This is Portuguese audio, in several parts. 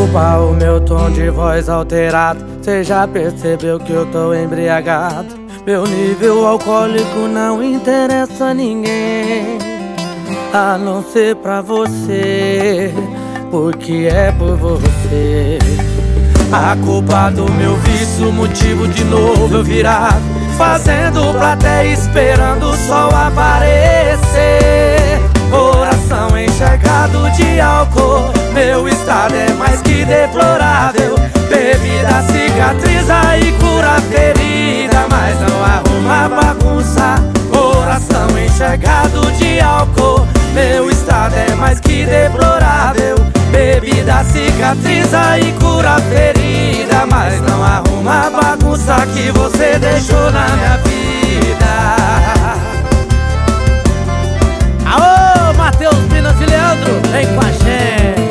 Desculpa o meu tom de voz alterado, cê já percebeu que eu tô embriagado. Meu nível alcoólico não interessa a ninguém, a não ser pra você, porque é por você. A culpa do meu vício, motivo de novo eu virado, fazendo plateia esperando o sol aparecer. Coração encharcado de álcool, meu estado é mais que deplorável. Bebida cicatriza e cura a ferida, mas não arruma bagunça. Coração encharcado de álcool, meu estado é mais que deplorável. Bebida cicatriza e cura a ferida, mas não arruma a bagunça que você deixou na minha vida. Aô, Matheus, Minas e Leandro, vem com a gente.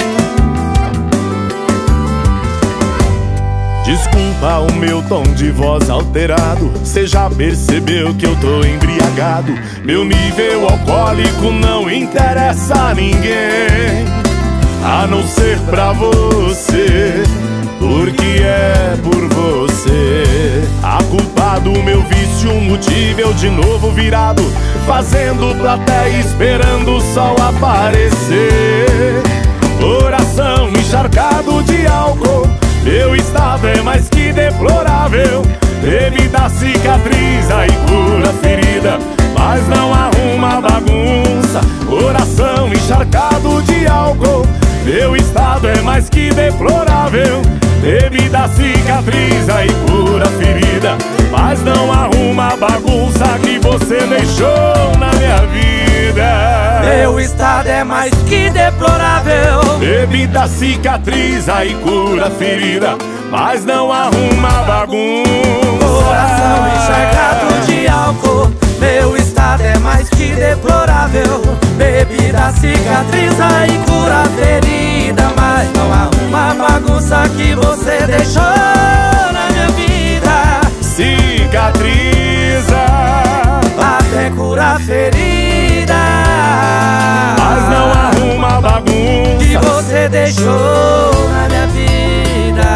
Desculpa o meu tom de voz alterado, cê já percebeu que eu tô embriagado. Meu nível alcoólico não interessa a ninguém, a não ser pra você, porque é por você. A culpa do meu vício, motivo eu de novo virado, fazendo plateia esperando o sol aparecer. Coração encharcado de álcool, meu estado é mais que deplorável. Bebida cicatriza e cura a ferida, mas não arruma bagunça. Coração encharcado de álcool, meu estado é mais que deplorável. Bebida cicatriza e cura a ferida, mas não arruma a bagunça que você deixou na minha vida. Meu estado é mais que deplorável. Bebida cicatriza e cura a ferida, mas não arruma a bagunça. Coração encharcado de álcool, meu estado é mais que deplorável. Bebida cicatriza e cura a ferida, mas não arruma a bagunça que você deixou na minha vida. Cicatriza até curar a ferida, mas não arruma a bagunça que você deixou na minha vida.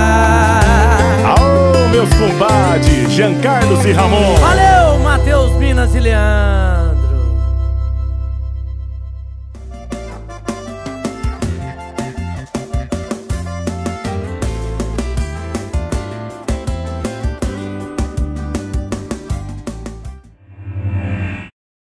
Aô, meus compadres, Jean Carlos e Ramon. Valeu, Matheus, Minas e Leandro.